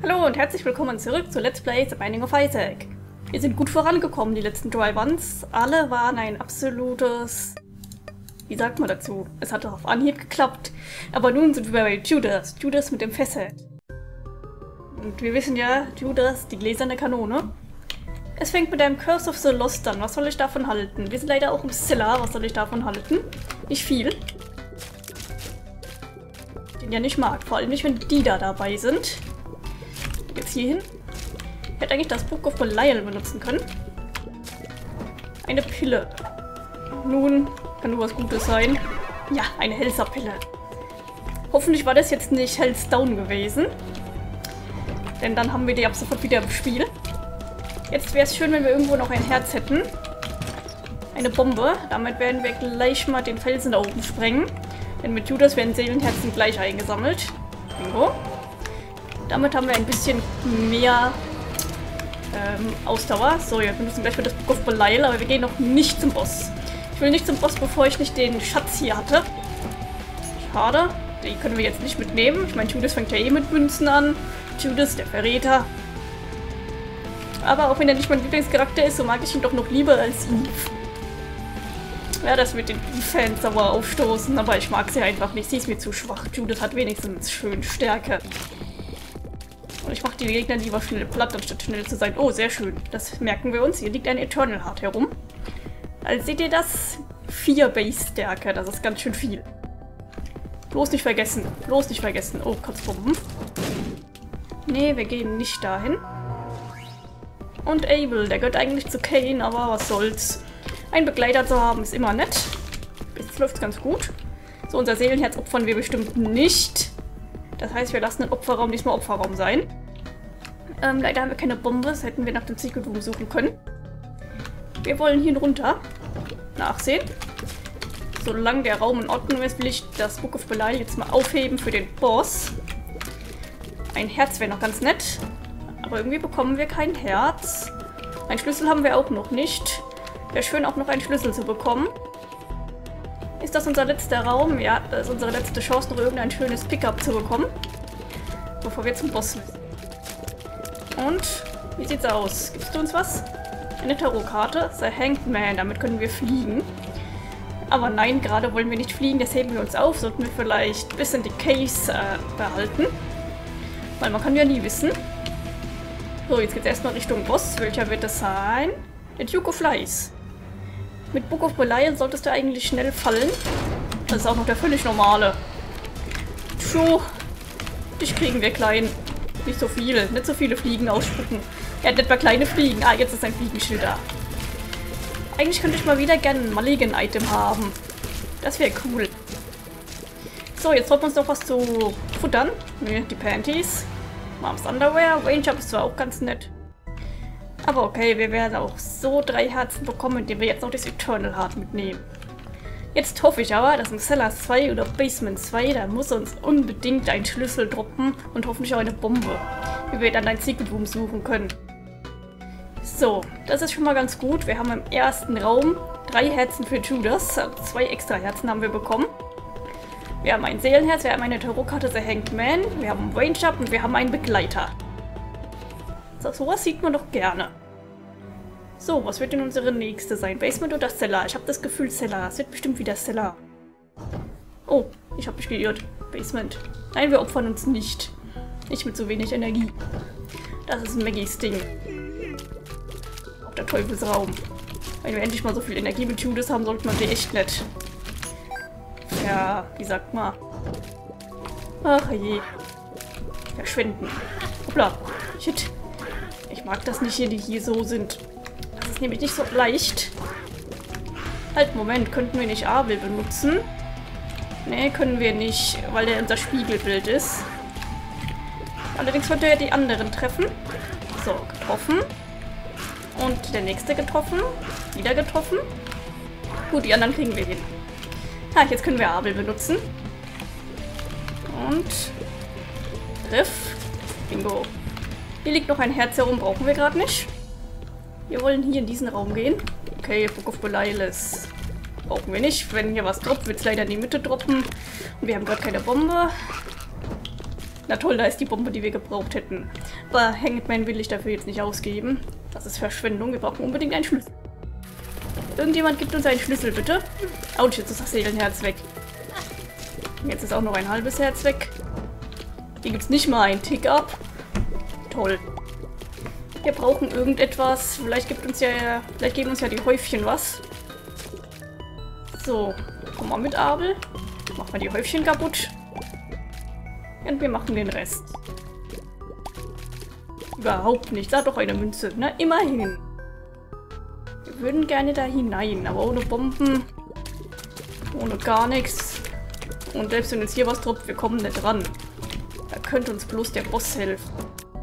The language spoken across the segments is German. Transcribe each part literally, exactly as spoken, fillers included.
Hallo und herzlich willkommen zurück zu Let's Play The Binding of Isaac. Wir sind gut vorangekommen, die letzten drei Runs. Alle waren ein absolutes... Wie sagt man dazu? Es hat auf Anhieb geklappt. Aber nun sind wir bei Judas. Judas mit dem Fesselt. Und wir wissen ja, Judas, die gläserne Kanone. Es fängt mit einem Curse of the Lost an. Was soll ich davon halten? Wir sind leider auch im Scylla. Was soll ich davon halten? Nicht viel. Den ja nicht mag. Vor allem nicht, wenn die da dabei sind. Jetzt hier hin. Ich hätte eigentlich das Book of Belial benutzen können. Eine Pille. Nun, kann nur was Gutes sein. Ja, eine Helsa-Pille. Hoffentlich war das jetzt nicht Hells Down gewesen. Denn dann haben wir die ab sofort wieder im Spiel. Jetzt wäre es schön, wenn wir irgendwo noch ein Herz hätten. Eine Bombe. Damit werden wir gleich mal den Felsen da oben sprengen. Denn mit Judas werden Seelenherzen gleich eingesammelt. Bingo. Damit haben wir ein bisschen mehr ähm, Ausdauer. So, wir benutzen gleich für das Book of Belial, aber wir gehen noch nicht zum Boss. Ich will nicht zum Boss, bevor ich nicht den Schatz hier hatte. Schade. Die können wir jetzt nicht mitnehmen. Ich meine, Judas fängt ja eh mit Münzen an. Judas, der Verräter. Aber auch wenn er nicht mein Lieblingscharakter ist, so mag ich ihn doch noch lieber als Eve. Ja, das wird den Eve-Fans sauer aufstoßen, aber ich mag sie einfach nicht. Sie ist mir zu schwach. Judas hat wenigstens schön Stärke. Und ich mache die Gegner lieber schnell platt, anstatt schnell zu sein. Oh, sehr schön. Das merken wir uns. Hier liegt ein Eternal Heart herum. Also seht ihr das? Vier Base-Stärke. Das ist ganz schön viel. Bloß nicht vergessen. Bloß nicht vergessen. Oh, Kotzbomben. Nee, wir gehen nicht dahin. Und Abel, der gehört eigentlich zu Cain, aber was soll's. Einen Begleiter zu haben ist immer nett. Jetzt läuft's ganz gut. So, unser Seelenherz opfern wir bestimmt nicht. Das heißt, wir lassen den Opferraum diesmal Opferraum sein. Ähm, leider haben wir keine Bombe, das hätten wir nach dem Secret Room suchen können. Wir wollen hier runter nachsehen. Solange der Raum in Ordnung ist, will ich das Book of Belial jetzt mal aufheben für den Boss. Ein Herz wäre noch ganz nett. Aber irgendwie bekommen wir kein Herz. Einen Schlüssel haben wir auch noch nicht. Wäre schön, auch noch einen Schlüssel zu bekommen. Ist das unser letzter Raum? Ja, das ist unsere letzte Chance, noch irgendein schönes Pickup zu bekommen. Bevor wir zum Boss müssen. Und, wie sieht's aus? Gibst du uns was? Eine Tarotkarte. The Hanged Man, damit können wir fliegen. Aber nein, gerade wollen wir nicht fliegen, das heben wir uns auf. Sollten wir vielleicht bis in die Caves äh, behalten. Weil man kann ja nie wissen. So, jetzt geht's erstmal Richtung Boss. Welcher wird es sein? Der Duke of Lies. Mit Book of Belial solltest du eigentlich schnell fallen. Das ist auch noch der völlig normale. So, dich kriegen wir klein. Nicht so viele, nicht so viele Fliegen ausspucken. Er hat etwa kleine Fliegen. Ah, jetzt ist ein Fliegenschild da. Eigentlich könnte ich mal wieder gerne ein Mulligan-Item haben. Das wäre cool. So, jetzt sollten wir uns noch was zu futtern. Ne, die Panties. Moms Underwear. Range Up ist zwar auch ganz nett. Aber okay, wir werden auch so drei Herzen bekommen, indem wir jetzt noch das Eternal Heart mitnehmen. Jetzt hoffe ich aber, dass im Cellar zwei oder Basement zwei, da muss uns unbedingt ein Schlüssel droppen und hoffentlich auch eine Bombe, wie wir dann ein Secret Room suchen können. So, das ist schon mal ganz gut. Wir haben im ersten Raum drei Herzen für Judas, also zwei extra Herzen haben wir bekommen. Wir haben ein Seelenherz, wir haben eine Tarotkarte The Hanged Man, wir haben einen Range Up und wir haben einen Begleiter. So, sowas sieht man doch gerne. So, was wird denn unsere nächste sein? Basement oder Cellar? Ich habe das Gefühl Cellar. Es wird bestimmt wieder Cellar. Oh, ich habe mich geirrt. Basement. Nein, wir opfern uns nicht. Nicht mit so wenig Energie. Das ist Maggies Ding. Auch der Teufelsraum. Wenn wir endlich mal so viel Energie mit Judas haben, sollte man sie echt nett. Ja, wie sagt man? Ach je. Verschwinden. Hoppla. Shit. Ich mag das nicht hier, die hier so sind. Das ist nämlich nicht so leicht. Halt, Moment, könnten wir nicht Abel benutzen? Ne, können wir nicht, weil der unser Spiegelbild ist. Allerdings könnte er die anderen treffen. So, getroffen. Und der nächste getroffen. Wieder getroffen. Gut, die anderen kriegen wir hin. Ah, jetzt können wir Abel benutzen. Und Griff. Bingo. Hier liegt noch ein Herz herum, brauchen wir gerade nicht. Wir wollen hier in diesen Raum gehen. Okay, Book of Belial ist Brauchen wir nicht. Wenn hier was droppt, wird es leider in die Mitte droppen. Und wir haben gerade keine Bombe. Na toll, da ist die Bombe, die wir gebraucht hätten. Aber Hangman will ich dafür jetzt nicht ausgeben. Das ist Verschwendung. Wir brauchen unbedingt einen Schlüssel. Irgendjemand gibt uns einen Schlüssel, bitte. Autsch, jetzt ist das Seelenherz weg. Jetzt ist auch noch ein halbes Herz weg. Hier gibt es nicht mal einen Tick-Up. Toll. Wir brauchen irgendetwas. Vielleicht gibt uns ja, vielleicht geben uns ja die Häufchen was. So, komm mal mit, Abel. Machen wir die Häufchen kaputt. Und wir machen den Rest. Überhaupt nicht. Da doch eine Münze. Na, immerhin. Wir würden gerne da hinein, aber ohne Bomben. Ohne gar nichts. Und selbst wenn uns hier was droppt, wir kommen nicht ran. Da könnte uns bloß der Boss helfen.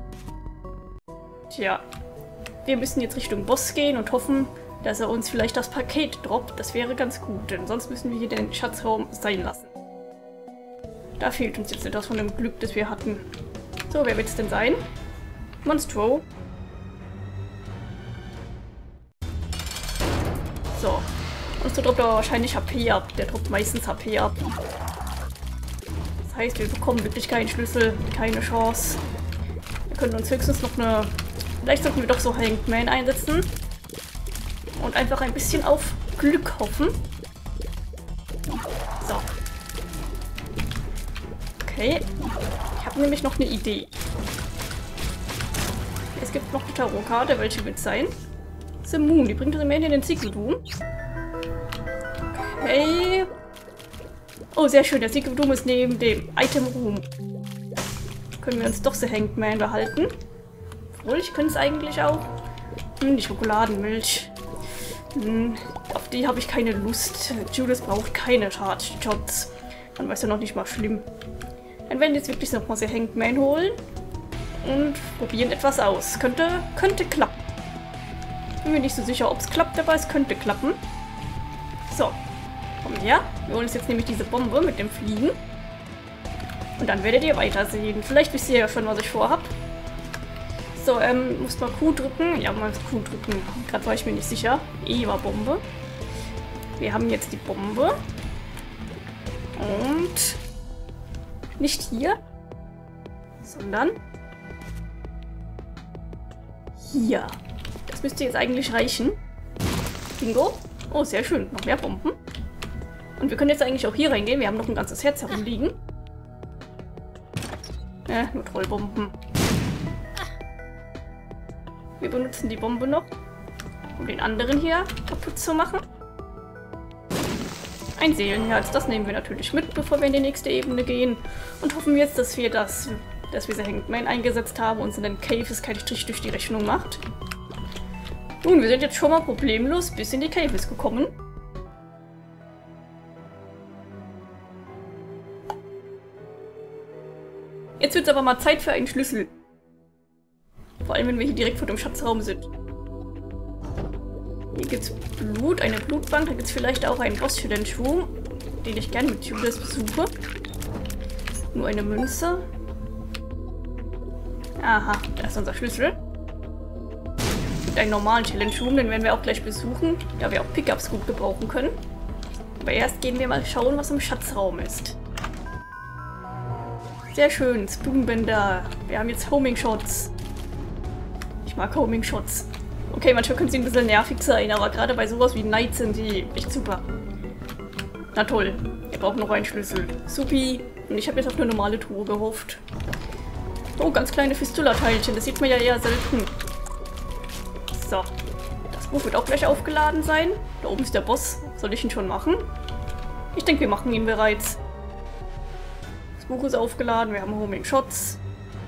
Tja. Wir müssen jetzt Richtung Boss gehen und hoffen, dass er uns vielleicht das Paket droppt. Das wäre ganz gut, denn sonst müssen wir hier den Schatzraum sein lassen. Da fehlt uns jetzt etwas von dem Glück, das wir hatten. So, wer wird es denn sein? Monstro. So. Monstro droppt aber wahrscheinlich H P ab. Der droppt meistens H P ab. Das heißt, wir bekommen wirklich keinen Schlüssel, keine Chance. Wir können uns höchstens noch eine... Vielleicht sollten wir doch so Hangman einsetzen. Und einfach ein bisschen auf Glück hoffen. So. Okay. Ich habe nämlich noch eine Idee. Es gibt noch eine Tarotkarte, welche wird sein? The Moon, die bringt uns am Ende den Ziegeldoom. Okay. Oh, sehr schön. Der Ziegeldoom ist neben dem Item Room. Können wir uns doch The Hangman behalten. Obwohl, ich könnte es eigentlich auch. Hm, die Schokoladenmilch. Hm, auf die habe ich keine Lust. Judas braucht keine Charge Shots. Man weiß ja noch nicht mal schlimm. Dann werden wir jetzt wirklich nochmal The Hangman holen. Und probieren etwas aus. Könnte, könnte klappen. Bin mir nicht so sicher, ob es klappt, aber es könnte klappen. So. Komm her. Wir holen uns jetzt nämlich diese Bombe mit dem Fliegen. Und dann werdet ihr weitersehen. Vielleicht wisst ihr ja schon, was ich vorhab. So, ähm, muss mal Q drücken. Ja, mal Q drücken. Gerade war ich mir nicht sicher. E war Bombe. Wir haben jetzt die Bombe. Und nicht hier, sondern hier. Das müsste jetzt eigentlich reichen. Bingo. Oh, sehr schön. Noch mehr Bomben. Und wir können jetzt eigentlich auch hier reingehen. Wir haben noch ein ganzes Herz herumliegen. Äh, nur Trollbomben. Wir benutzen die Bombe noch, um den anderen hier kaputt zu machen. Ein Seelenherz, das nehmen wir natürlich mit, bevor wir in die nächste Ebene gehen. Und hoffen jetzt, dass wir das, dass wir The Hangman eingesetzt haben und in den Cave es keinen Strich durch die Rechnung macht. Nun, wir sind jetzt schon mal problemlos bis in die Caves gekommen. Jetzt wird es aber mal Zeit für einen Schlüssel. Vor allem, wenn wir hier direkt vor dem Schatzraum sind. Hier gibt es Blut, eine Blutbank. Da gibt es vielleicht auch einen Boss für den Schuh, den ich gerne mit Judas besuche. Nur eine Münze. Aha, da ist unser Schlüssel. Es gibt einen normalen Challenge Room, den werden wir auch gleich besuchen, da wir auch Pickups gut gebrauchen können. Aber erst gehen wir mal schauen, was im Schatzraum ist. Sehr schön, Spoonbänder. Wir haben jetzt Homing Shots. Ich mag Homing Shots. Okay, manchmal können sie ein bisschen nervig sein, aber gerade bei sowas wie Night sind die echt super. Na toll, wir brauchen noch einen Schlüssel. Supi. Und ich habe jetzt auf eine normale Truhe gehofft. Oh, ganz kleine Fistula-Teilchen, das sieht man ja eher selten. So. Das Buch wird auch gleich aufgeladen sein. Da oben ist der Boss. Soll ich ihn schon machen? Ich denke, wir machen ihn bereits. Das Buch ist aufgeladen, wir haben Homing Shots.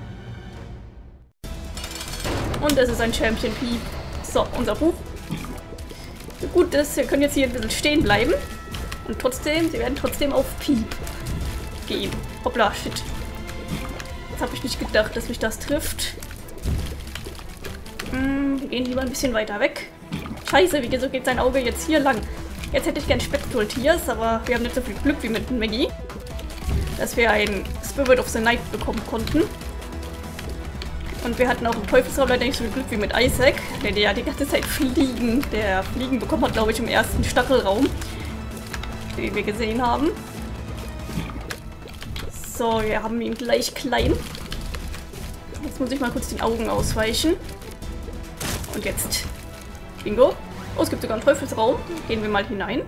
Und es ist ein Champion Piep. So, unser Buch. Gut, das, wir können jetzt hier ein bisschen stehen bleiben. Und trotzdem, sie werden trotzdem auf Piep gehen. Hoppla, shit. Jetzt habe ich nicht gedacht, dass mich das trifft. Hm, wir gehen lieber ein bisschen weiter weg. Scheiße, wieso geht sein Auge jetzt hier lang? Jetzt hätte ich gern Spectral Tears, aber wir haben nicht so viel Glück wie mit Maggie, dass wir ein Spirit of the Night bekommen konnten. Und wir hatten auch im Teufelsraum leider nicht so viel Glück wie mit Isaac, der ja die ganze Zeit fliegen, der Fliegen bekommen hat, glaube ich, im ersten Stachelraum, den wir gesehen haben. So, So, wir haben ihn gleich klein. Jetzt muss ich mal kurz den Augen ausweichen. Und jetzt. Bingo. Oh, es gibt sogar einen Teufelsraum. Gehen wir mal hinein.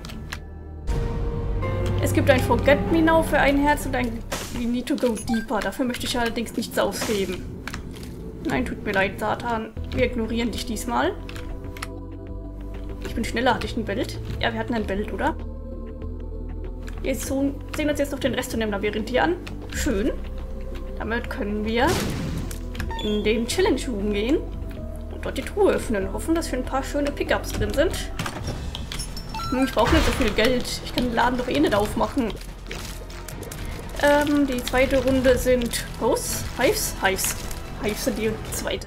Es gibt ein Forget Me Now für ein Herz und ein We Need to Go Deeper. Dafür möchte ich allerdings nichts ausgeben. Nein, tut mir leid, Satan. Wir ignorieren dich diesmal. Ich bin schneller, hatte ich ein Bild? Ja, wir hatten ein Bild, oder? Wir sehen uns jetzt noch den Rest von dem Labyrinth hier an. Schön. Damit können wir in den Challenge Room gehen und dort die Truhe öffnen. Hoffen, dass hier ein paar schöne Pickups drin sind. Hm, ich brauche nicht so viel Geld. Ich kann den Laden doch eh nicht aufmachen. Ähm, die zweite Runde sind Hosts, Hives, Hives. Hives sind die zweite.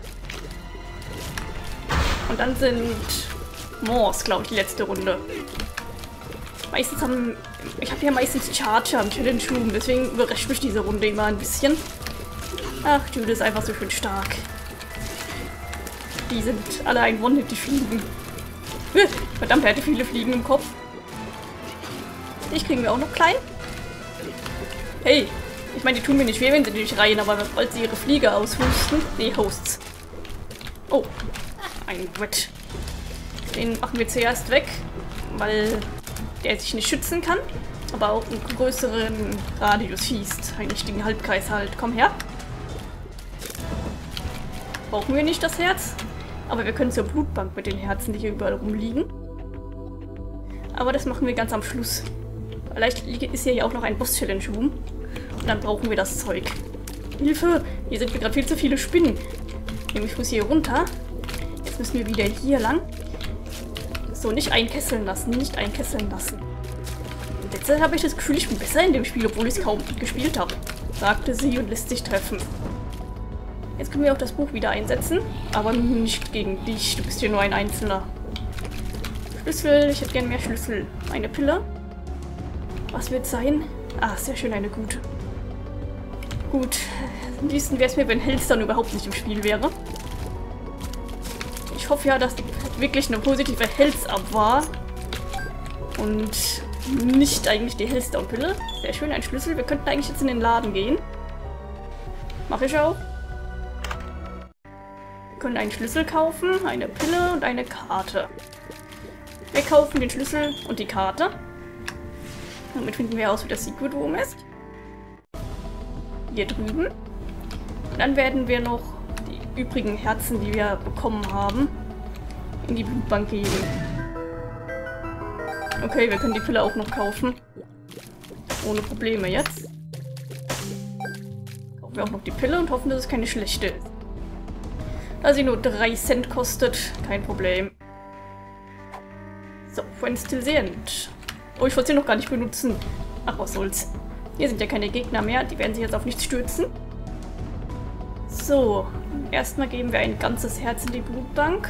Und dann sind Moors, glaube ich, die letzte Runde. Meistens haben... Ich habe ja meistens Charger im Challenge Room, deswegen überrascht mich diese Runde immer ein bisschen. Ach, Jude ist einfach so schön stark. Die sind alle ein One-Hit, die Fliegen. Verdammt, er hatte viele Fliegen im Kopf. Ich kriegen wir auch noch klein. Hey, ich meine, die tun mir nicht weh, wenn sie nicht rein, aber weil sie ihre Fliege aushusten. Nee, Hosts. Oh, ein Wet. Den machen wir zuerst weg, weil der sich nicht schützen kann, aber auch einen größeren Radius schießt. Einen richtigen Halbkreis halt. Komm her. Brauchen wir nicht das Herz, aber wir können zur Blutbank mit den Herzen, die hier überall rumliegen. Aber das machen wir ganz am Schluss. Vielleicht ist hier ja auch noch ein Boss-Challenge-Room und dann brauchen wir das Zeug. Hilfe! Hier sind gerade viel zu viele Spinnen. Ich muss hier runter. Jetzt müssen wir wieder hier lang. So, nicht einkesseln lassen, nicht einkesseln lassen. Und jetzt habe ich das Gefühl, ich bin besser in dem Spiel, obwohl ich es kaum gespielt habe. Sagte sie und lässt sich treffen. Jetzt können wir auch das Buch wieder einsetzen, aber nicht gegen dich, du bist hier nur ein Einzelner. Schlüssel, ich hätte gern mehr Schlüssel. Eine Pille. Was wird es sein? Ah, sehr schön, eine gute. Gut, am liebsten wäre es mir, wenn Hells dann überhaupt nicht im Spiel wäre. Ich hoffe ja, dass wirklich eine positive Health-Up war und nicht eigentlich die Hellstone-Pille. Sehr schön, ein Schlüssel. Wir könnten eigentlich jetzt in den Laden gehen. Mache ich auch. Wir können einen Schlüssel kaufen, eine Pille und eine Karte. Wir kaufen den Schlüssel und die Karte. Damit finden wir aus, wie das Secret Room ist. Hier drüben. Und dann werden wir noch die übrigen Herzen, die wir bekommen haben, in die Blutbank geben. Okay, wir können die Pille auch noch kaufen. Ohne Probleme jetzt. Kaufen wir auch noch die Pille und hoffen, dass es keine schlechte ist. Da sie nur drei Cent kostet, kein Problem. So, Friends still the end. Oh, ich wollte sie noch gar nicht benutzen. Ach, was soll's. Hier sind ja keine Gegner mehr, die werden sich jetzt auf nichts stürzen. So, erstmal geben wir ein ganzes Herz in die Blutbank.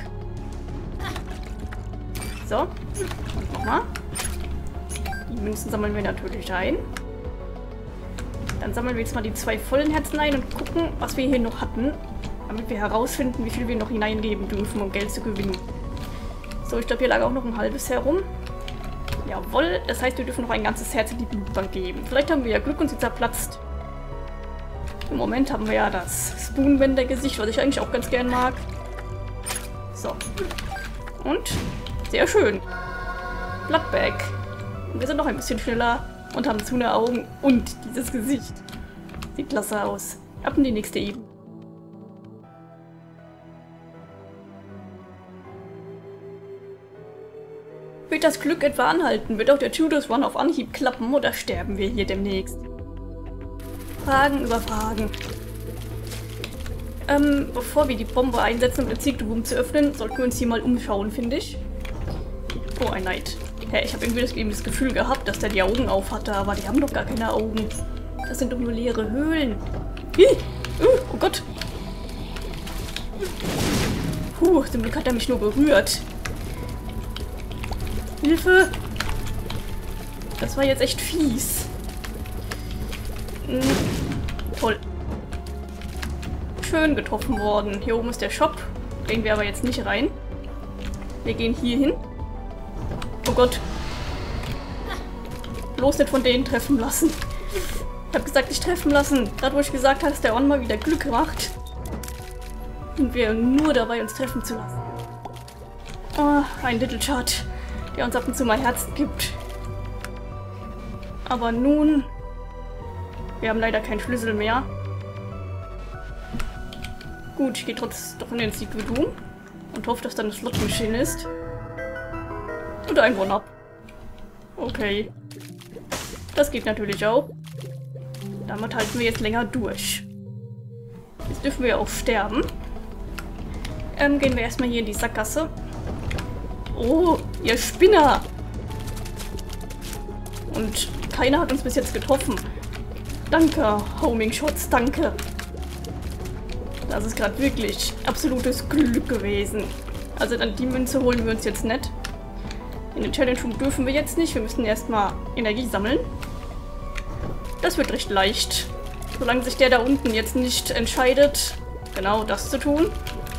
So, und nochmal. Die Münzen sammeln wir natürlich ein. Dann sammeln wir jetzt mal die zwei vollen Herzen ein und gucken, was wir hier noch hatten, damit wir herausfinden, wie viel wir noch hineingeben dürfen, um Geld zu gewinnen. So, ich glaube, hier lag auch noch ein halbes herum. Jawohl, das heißt, wir dürfen noch ein ganzes Herz in die Blutbank geben. Vielleicht haben wir ja Glück und sie zerplatzt. Im Moment haben wir ja das Spoonbender-Gesicht, was ich eigentlich auch ganz gern mag. So. Und sehr schön. Bloodbag. Und wir sind noch ein bisschen schneller und haben zu eine Augen und dieses Gesicht. Sieht klasse aus. Ab in die nächste Ebene. Wird das Glück etwa anhalten? Wird auch der Tudors Run auf Anhieb klappen oder sterben wir hier demnächst? Fragen über Fragen. Ähm, bevor wir die Bombe einsetzen, um den Secret Room zu öffnen, sollten wir uns hier mal umschauen, finde ich. Oh, ein Knight. Hä, ich habe irgendwie das, eben das Gefühl gehabt, dass der die Augen auf hatte, aber die haben doch gar keine Augen. Das sind doch nur leere Höhlen. Hi. Uh, oh Gott. Puh, zum Glück hat er mich nur berührt. Hilfe! Das war jetzt echt fies. Hm, toll. Schön getroffen worden. Hier oben ist der Shop. Gehen wir aber jetzt nicht rein. Wir gehen hier hin. Oh Gott. Bloß nicht von denen treffen lassen. habe gesagt, dich treffen lassen. Gerade wo ich gesagt habe, dass der On mal wieder Glück macht. Und wir nur dabei, uns treffen zu lassen. Oh, ein Little Chat, der uns ab und zu mal Herzen gibt. Aber nun... Wir haben leider keinen Schlüssel mehr. Gut, ich gehe trotzdem doch in den Secret Room und hoffe, dass da eine Slot Machine ist. Und ein One-Up. Okay. Das geht natürlich auch. Damit halten wir jetzt länger durch. Jetzt dürfen wir auch sterben. Ähm, gehen wir erstmal hier in die Sackgasse. Oh, ihr Spinner! Und keiner hat uns bis jetzt getroffen. Danke, Homing Shots, danke. Das ist gerade wirklich absolutes Glück gewesen. Also dann die Münze holen wir uns jetzt nicht. In den Challenge Room dürfen wir jetzt nicht. Wir müssen erstmal Energie sammeln. Das wird recht leicht. Solange sich der da unten jetzt nicht entscheidet, genau das zu tun.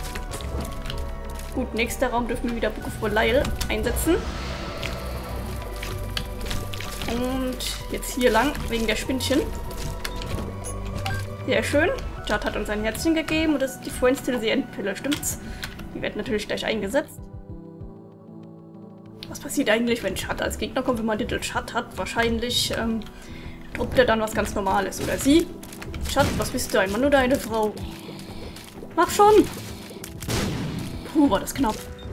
Gut, nächster Raum dürfen wir wieder Book of Belial einsetzen. Und jetzt hier lang, wegen der Spinnchen. Sehr schön. Judd hat uns ein Herzchen gegeben und das ist die Friends Till the End Pille, stimmt's? Die wird natürlich gleich eingesetzt. Was passiert eigentlich, wenn Judd als Gegner kommt, wenn man Little Judd hat? Wahrscheinlich ähm, droppt er dann was ganz Normales. Oder sie? Judd, was bist du? Ein Mann oder eine Frau? Mach schon! Puh, war das knapp.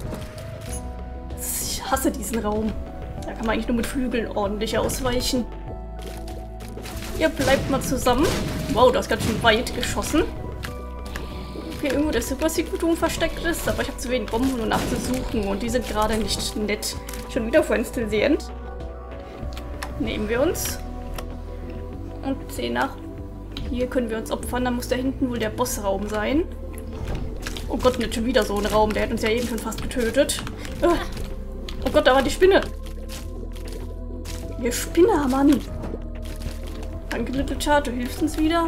Ich hasse diesen Raum. Da kann man eigentlich nur mit Flügeln ordentlich ausweichen. Ihr bleibt mal zusammen. Wow, das ist ganz schön weit geschossen. Okay, irgendwo der Super Secret Room versteckt ist, aber ich habe zu wenig Bomben, um nachzusuchen und die sind gerade nicht nett. Schon wieder Friends Till the End. Nehmen wir uns. Und sehen nach. Hier können wir uns opfern, dann muss da hinten wohl der Bossraum sein. Oh Gott, nicht schon wieder so ein Raum, der hat uns ja eben schon fast getötet. Oh Gott, da war die Spinne. Ihr Spinner, Mann. Danke, Little Chat, du hilfst uns wieder.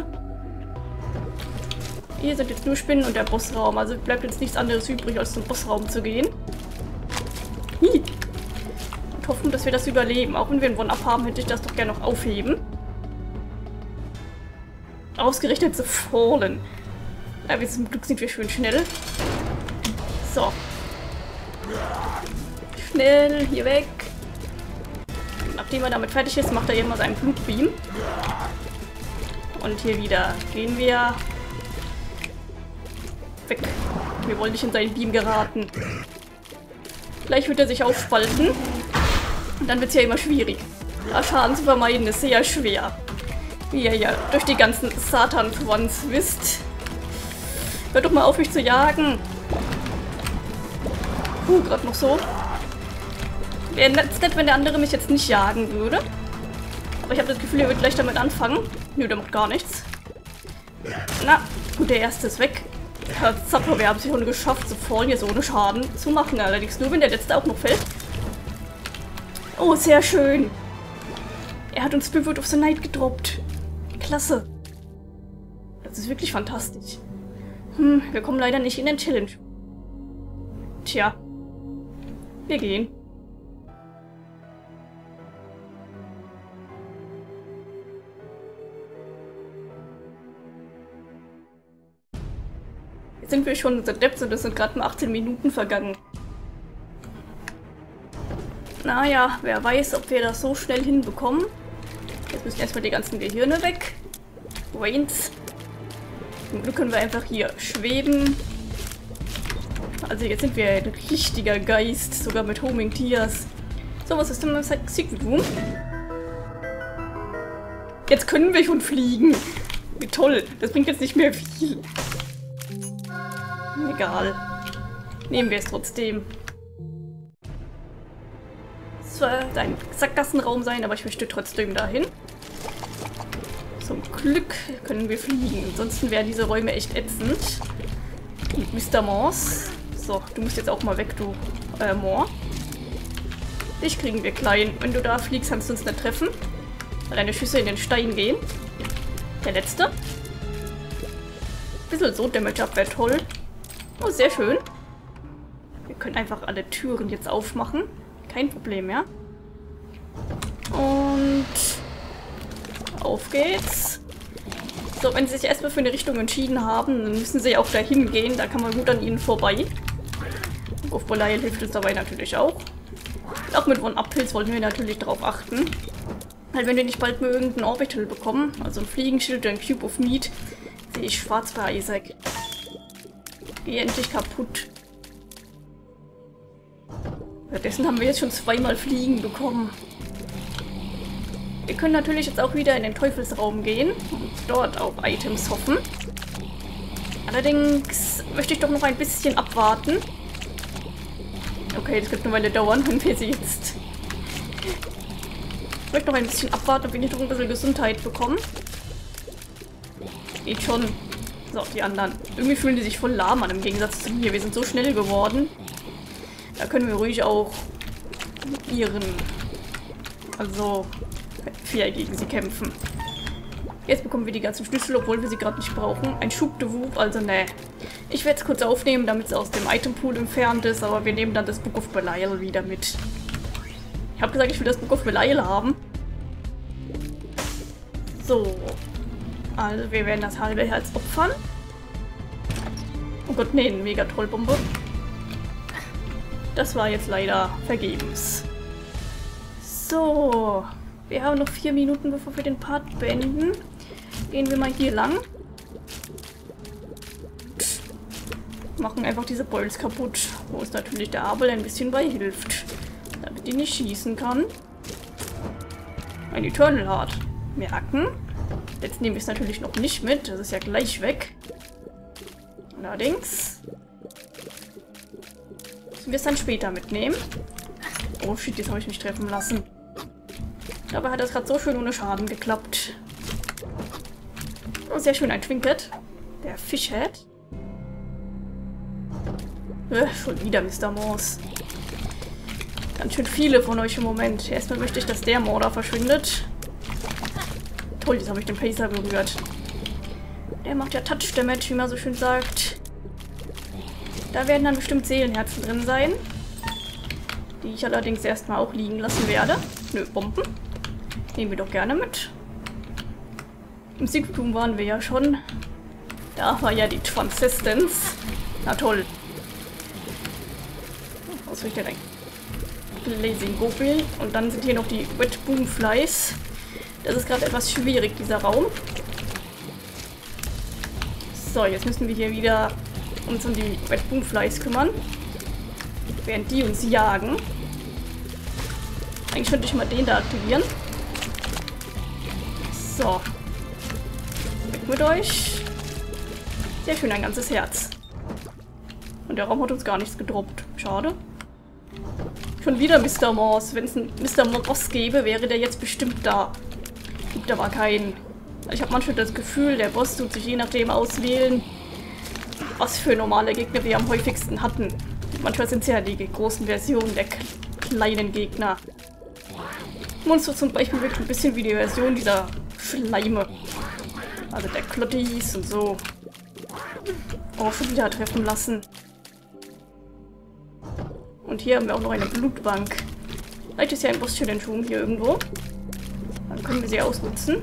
Hier sind jetzt nur Spinnen und der Bossraum. Also bleibt jetzt nichts anderes übrig, als zum Bossraum zu gehen. Hi. Und hoffen, dass wir das überleben. Auch wenn wir ein One-Up haben, hätte ich das doch gerne noch aufheben. Ausgerechnet zu fallen. Aber zum Glück sind wir schön schnell. So. Schnell, hier weg. Nachdem er damit fertig ist, macht er immer seinen Flugbeam. Und hier wieder gehen wir weg. Wir wollen nicht in seinen Beam geraten. Gleich wird er sich aufspalten. Und dann wird es ja immer schwierig. Ja, Schaden zu vermeiden ist sehr schwer. Wie ihr ja durch die ganzen Satan-Fronts wisst. Hört doch mal auf, mich zu jagen. Puh, gerade noch so. Wäre nett, wenn der andere mich jetzt nicht jagen würde. Aber ich habe das Gefühl, er wird gleich damit anfangen. Nö, der macht gar nichts. Na, gut, der erste ist weg. Herr Zapper, wir haben es schon geschafft, so fallen hier so ohne Schaden zu machen. Allerdings nur, wenn der letzte auch noch fällt. Oh, sehr schön. Er hat uns Spirit of the Night gedroppt. Klasse. Das ist wirklich fantastisch. Hm, wir kommen leider nicht in den Challenge. Tja. Wir gehen. Jetzt sind wir schon in der Depth und es sind gerade mal achtzehn Minuten vergangen. Naja, wer weiß, ob wir das so schnell hinbekommen. Jetzt müssen erstmal die ganzen Gehirne weg. Brains. Zum Glück können wir einfach hier schweben. Also jetzt sind wir ein richtiger Geist, sogar mit Homing Tears. So, was ist denn im Secret Room? Jetzt können wir schon fliegen. Wie toll, das bringt jetzt nicht mehr viel. Egal. Nehmen wir es trotzdem. Es soll ein Sackgassenraum sein, aber ich möchte trotzdem dahin. Zum Glück können wir fliegen. Ansonsten wären diese Räume echt ätzend. Und Mister Morse. So, du musst jetzt auch mal weg, du äh, Moor. Dich kriegen wir klein. Wenn du da fliegst, kannst du uns nicht treffen. Weil deine Schüsse in den Stein gehen. Der letzte. Bisschen so Damage Up wäre toll. Oh, sehr schön. Wir können einfach alle Türen jetzt aufmachen. Kein Problem mehr. Und Auf geht's. So, wenn sie sich erstmal für eine Richtung entschieden haben, dann müssen sie auch dahin gehen. Da kann man gut an ihnen vorbei. Auf Belial hilft uns dabei natürlich auch. Und auch mit One-Up-Pilz wollten wir natürlich darauf achten. Weil wenn wir nicht bald mehr irgendein Orbital bekommen, also ein Fliegenschild oder ein Cube of Meat, sehe ich schwarz bei Isaac. Geh endlich kaputt. Stattdessen haben wir jetzt schon zweimal Fliegen bekommen. Wir können natürlich jetzt auch wieder in den Teufelsraum gehen und dort auf Items hoffen. Allerdings möchte ich doch noch ein bisschen abwarten. Okay, das wird eine Weile dauern, wenn wir sie jetzt... Ich möchte noch ein bisschen abwarten, ob wir nicht noch ein bisschen Gesundheit bekommen. Geht schon. So, die anderen. Irgendwie fühlen die sich voll lahm an im Gegensatz zu mir. Wir sind so schnell geworden. Da können wir ruhig auch mit ihren... Also... vier gegen sie kämpfen. Jetzt bekommen wir die ganzen Schlüssel, obwohl wir sie gerade nicht brauchen. Ein Schub de Whoop, also ne. Ich werde es kurz aufnehmen, damit es aus dem Itempool entfernt ist, aber wir nehmen dann das Book of Belial wieder mit. Ich habe gesagt, ich will das Book of Belial haben. So. Also wir werden das halbe Herz opfern. Oh Gott, nee, eine Mega-Trollbombe. Das war jetzt leider vergebens. So. Wir haben noch vier Minuten, bevor wir den Part beenden. Gehen wir mal hier lang. Machen einfach diese Bolz kaputt, wo es natürlich der Abel ein bisschen bei hilft. Damit die nicht schießen kann. Ein Eternal Heart. Merken. Jetzt nehmen wir es natürlich noch nicht mit. Das ist ja gleich weg. Allerdings müssen wir es dann später mitnehmen. Oh shit, jetzt habe ich mich treffen lassen. Dabei hat das gerade so schön ohne Schaden geklappt. Oh, sehr schön, ein Trinket. Der Fishhead. Äh, schon wieder Mister Morse. Ganz schön viele von euch im Moment. Erstmal möchte ich, dass der Mörder verschwindet. Toll, jetzt habe ich den Pacer berührt. Der macht ja Touch-Damage, wie man so schön sagt. Da werden dann bestimmt Seelenherzen drin sein. Die ich allerdings erstmal auch liegen lassen werde. Nö, Bomben. Nehmen wir doch gerne mit. Im Secret Room waren wir ja schon. Da war ja die Transistence. Na toll. Was will ich denn eigentlich? Blazing Goblin. Und dann sind hier noch die Wet Boomflies. Das ist gerade etwas schwierig, dieser Raum. So, jetzt müssen wir hier wieder uns um die Wet Boomflies kümmern. Während die uns jagen. Eigentlich könnte ich mal den da aktivieren. So. Weg mit euch. Sehr schön, ein ganzes Herz. Und der Raum hat uns gar nichts gedroppt. Schade. Schon wieder Mister Morse. Wenn es einen Mister Morse gäbe, wäre der jetzt bestimmt da. Gibt aber keinen. Ich habe manchmal das Gefühl, der Boss tut sich je nachdem auswählen, was für normale Gegner wir am häufigsten hatten. Manchmal sind es ja die großen Versionen der kleinen Gegner. Monster zum Beispiel wirkt ein bisschen wie die Version dieser Schleime. Also der Klottis und so. Auch schon wieder treffen lassen. Und hier haben wir auch noch eine Blutbank. Vielleicht ist ja ein Boss-Challenge-Room hier irgendwo. Dann können wir sie ausnutzen.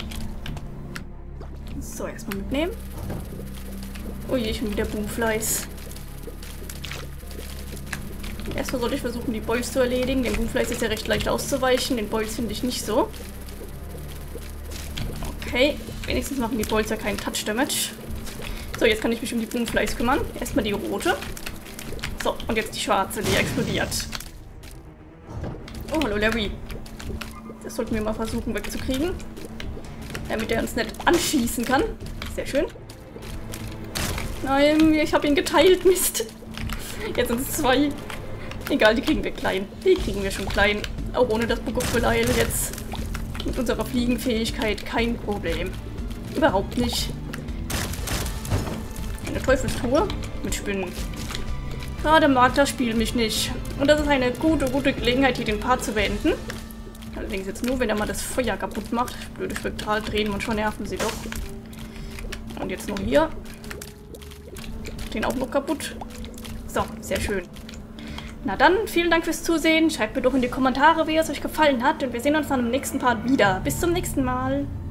So, erstmal mitnehmen. Oh je, schon wieder Boomflies. Erstmal sollte ich versuchen, die Boils zu erledigen. Den Boomflies ist ja recht leicht auszuweichen. Den Boils finde ich nicht so. Okay, wenigstens machen die Boils ja keinen Touch-Damage. So, jetzt kann ich mich um die Boomflies kümmern. Erstmal die rote. So, und jetzt die schwarze, die explodiert. Oh, hallo Larry. Das sollten wir mal versuchen wegzukriegen. Damit er uns nicht anschießen kann. Sehr schön. Nein, ich habe ihn geteilt, Mist. Jetzt sind es zwei. Egal, die kriegen wir klein. Die kriegen wir schon klein. Auch ohne das Book of Belial jetzt. Mit unserer Fliegenfähigkeit kein Problem. Überhaupt nicht. Eine Teufelstruhe mit Spinnen. Gerade mag das Spiel mich nicht. Und das ist eine gute, gute Gelegenheit, hier den Part zu beenden. Allerdings jetzt nur, wenn er mal das Feuer kaputt macht. Blöde Spektal drehen und schon nerven sie doch. Und jetzt noch hier. Den auch noch kaputt. So, sehr schön. Na dann, vielen Dank fürs Zusehen. Schreibt mir doch in die Kommentare, wie es euch gefallen hat. Und wir sehen uns dann im nächsten Part wieder. Bis zum nächsten Mal.